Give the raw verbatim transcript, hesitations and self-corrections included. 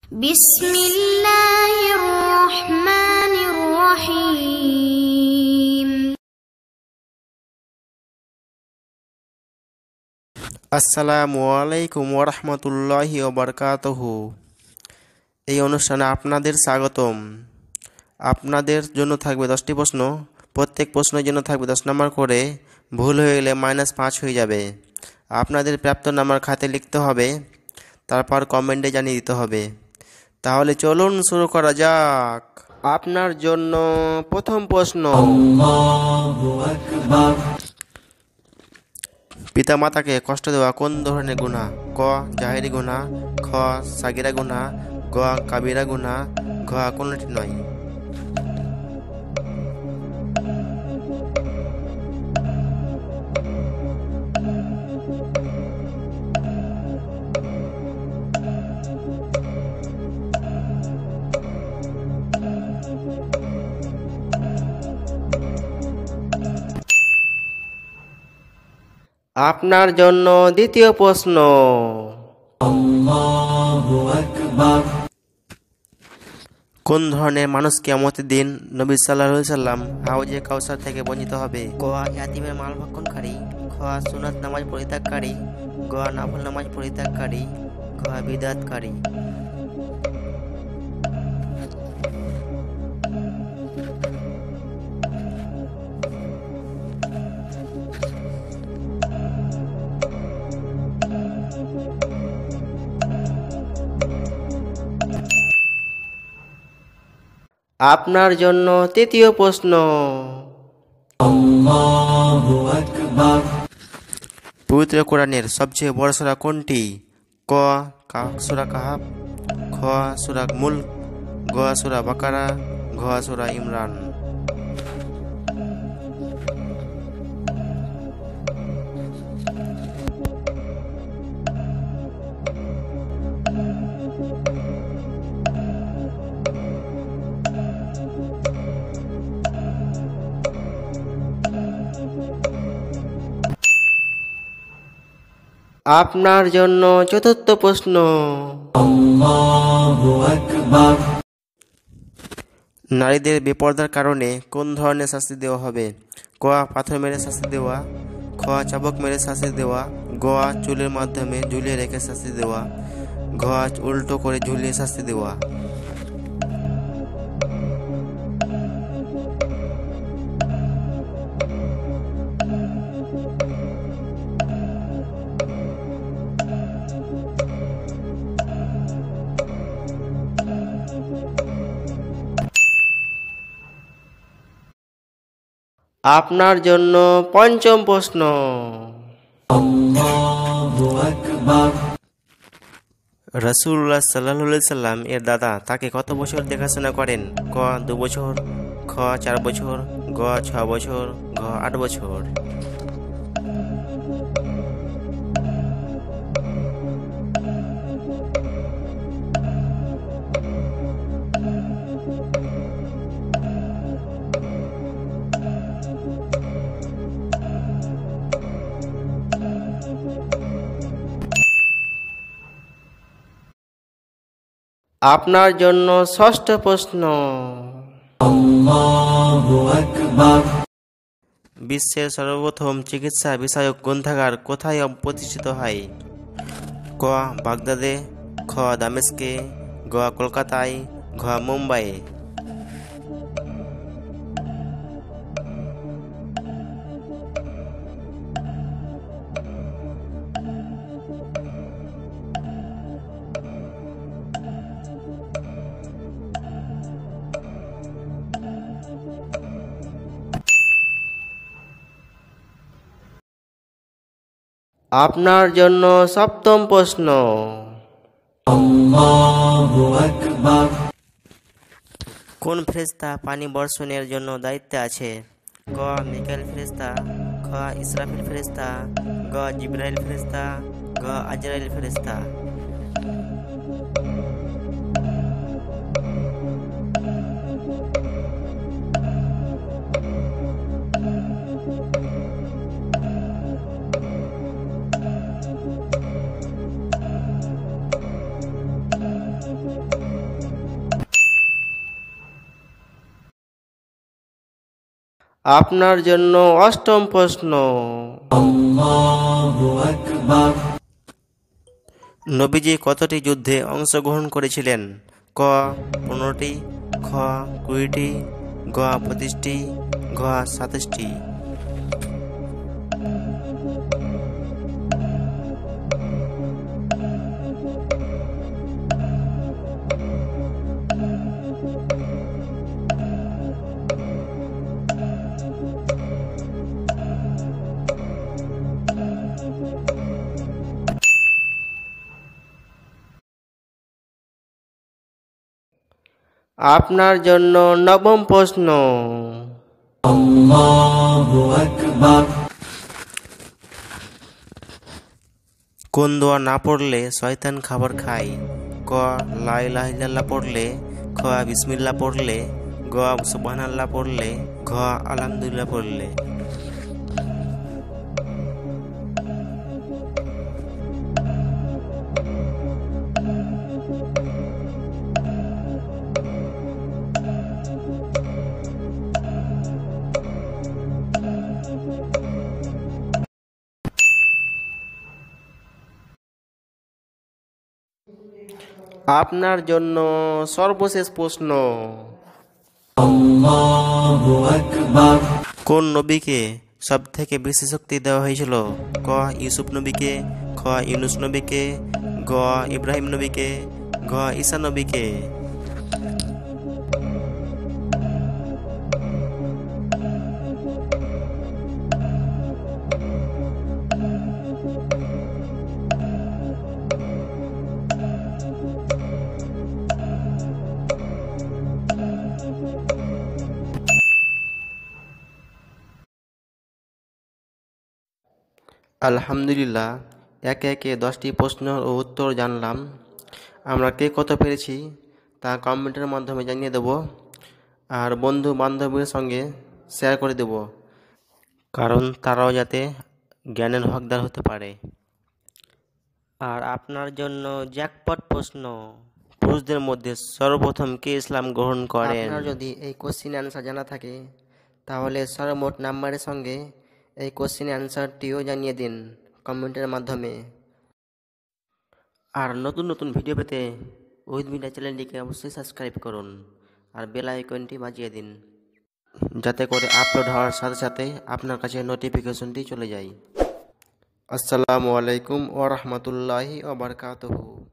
বিসমিল্লাহির-রহমানির-রহিম। আসসালামু আলাইকুম ওরহমতুল্লাহি ওবরকাতুহু। এই অনুষ্ঠানে আপনাদের স্বাগতম। আপনাদের জন্য থাকবে দশটি প্রশ্ন, প্রত্যেক প্রশ্নের জন্য থাকবে দশ নম্বর করে। ভুল হয়ে গেলে মাইনাস পাঁচ হয়ে যাবে। আপনাদের প্রাপ্ত নাম্বার খাতে লিখতে হবে, তারপর কমেন্টে জানিয়ে দিতে হবে। তাহলে চলুন শুরু করা যাক। আপনার জন্য প্রথম প্রশ্ন, পিতা মাতাকে কষ্ট দেওয়া কোন ধরনের গুনাহ? ক জাহেরি গুনাহ, খ সাগিরা গুনাহ, গ কাবিরা গুনাহ, ঘ কোনটি নয়। আপনার জন্য দ্বিতীয় প্রশ্ন, কোন ধরনের মানুষ কিয়ামতের দিন নবী সাল্লাল্লাহু আলাইহি সাল্লাম হাউজে কাউসার থেকে বঞ্চিত হবে? ক ইয়াতিমের মাল ভক্ষণকারী, খ সুন্নাত নামাজ পরিত্যাগকারী, গ নফল নামাজ পরিত্যাগকারী, ঘ বিদআতকারী। আপনার জন্য তৃতীয় প্রশ্ন, পবিত্র কোরআনের সবচেয়ে বড় সূরা কোনটি? ক সূরা কাহফ, খ সূরা মুলক, গ সূরা বাকারা, ঘ সূরা ইমরান। আপনার জন্য চতুর্থ প্রশ্ন, নারীদের বেপরদার কারণে কোন ধরনের শাস্তি দেওয়া হবে? ক পাথর মেরে শাস্তি দেওয়া, খ চাবুক মেরে শাস্তি দেওয়া, গ চুলের মাধ্যমে ঝুলিয়ে রেখে শাস্তি দেওয়া, ঘ উল্টো করে ঝুলিয়ে শাস্তি দেওয়া। আপনার জন্য পঞ্চম প্রশ্ন, রাসূলুল্লাহ সাল্লাল্লাহু আলাইহি সাল্লাম এর দাদা তাকে কত বছর দেখাশোনা করেন? ক দু বছর, খ চার বছর, গ ছ বছর, ঘ আট বছর। আপনার জন্য ষষ্ঠ প্রশ্ন, বিশ্বের সর্বপ্রথম চিকিৎসা বিষয়ক গ্রন্থাগার কোথায় প্রতিষ্ঠিত হয়? ক বাগদাদে, খ দামেস্কে, গ কলকাতায়, ঘ মুম্বাই। আপনার জন্য সপ্তম প্রশ্ন, কোন ফেরেশতা পানি বর্ষণের জন্য দায়িত্বে আছে? ক মিকাইল ফেরেশতা, খ ইসরাফিল ফেরেশতা, গ জিবরাইল ফেরেশতা, ঘ আজরাইল ফেরেশতা। আপনার জন্য অষ্টম প্রশ্ন। আল্লাহু আকবার। নবীজি কতটি যুদ্ধে অংশগ্রহণ করেছিলেন? ক পনেরোটি, খ কুড়িটি, গ পঁচিশটি, ঘ সাতাশটি। আপনার জন্য নবম প্রশ্ন। আল্লাহু আকবার। কোন দোয়া না পড়লে শয়তান খাবার খায়? ক লা ইলাহা ইল্লাল্লাহ পড়লে, খ বিসমিল্লাহ পড়লে, গ সুবহানাল্লাহ পড়লে, ঘ আলহামদুলিল্লাহ পড়লে। আপনার জন্য সর্বশেষ প্রশ্ন। আল্লাহু আকবার। কোন নবীকে সব থেকে বেশি শক্তি দেওয়া হয়েছিল? ক ইউসুফ নবীকে, খ ইউনুস নবীকে, গ ইব্রাহিম নবীকে, ঘ ঈসা নবীকে। আলহামদুলিল্লাহ, একে একে দশটি প্রশ্নের ও উত্তর জানলাম। আমরা কে কত পেরেছি তা কমেন্টের মাধ্যমে জানিয়ে দেব, আর বন্ধু বান্ধবীর সঙ্গে শেয়ার করে দেব, কারণ তারাও যাতে জ্ঞানের হকদার হতে পারে। আর আপনার জন্য জ্যাকপট প্রশ্ন। পুরুষদের মধ্যে সর্বপ্রথম কে ইসলাম গ্রহণ করেন? আপনার যদি এই কোশ্চিন অ্যান্সার জানা থাকে তাহলে সর্বমোট নাম্বারের সঙ্গে এই কোশ্চিন অ্যান্সারটিও জানিয়ে দিন কমেন্টের মাধ্যমে। আর নতুন নতুন ভিডিও পেতে উইথ মিডিয়া চ্যানেলটিকে অবশ্যই সাবস্ক্রাইব করুন আর বেল আইকনটি বাজিয়ে দিন, যাতে করে আপলোড হওয়ার সাথে সাথে আপনার কাছে নোটিফিকেশনটি চলে যায়। আসসালামু আলাইকুম ওয়া রাহমাতুল্লাহি ওয়া বারাকাতুহু।